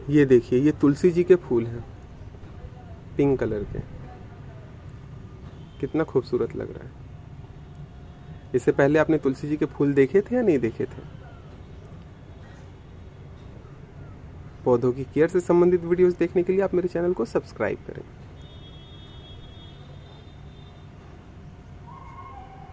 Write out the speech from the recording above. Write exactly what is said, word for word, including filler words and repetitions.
ये देखिए, ये तुलसी जी के फूल हैं, पिंक कलर के, कितना खूबसूरत लग रहा है। इससे पहले आपने तुलसी जी के फूल देखे थे या नहीं देखे थे? पौधों की केयर से संबंधित वीडियोस देखने के लिए आप मेरे चैनल को सब्सक्राइब करें।